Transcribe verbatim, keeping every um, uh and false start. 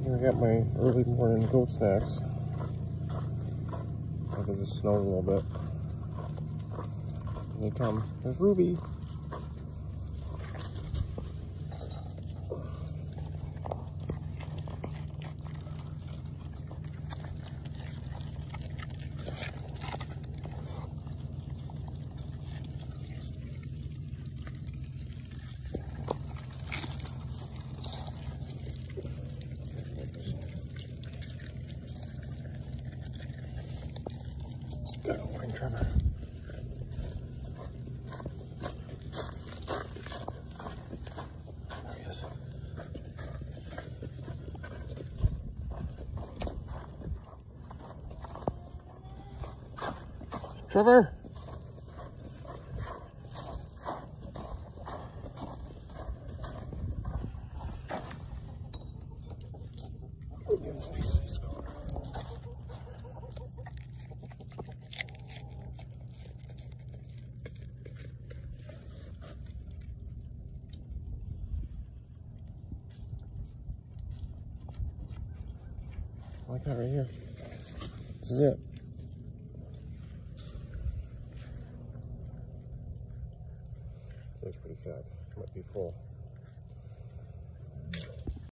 Here I got my early morning goat snacks. I can just snowed a little bit. Here they come. There's Ruby. Gotta find Trevor. There he is. Trevor! Get this piece of this color. I like that right here. This is it. Looks pretty fat. Might be full.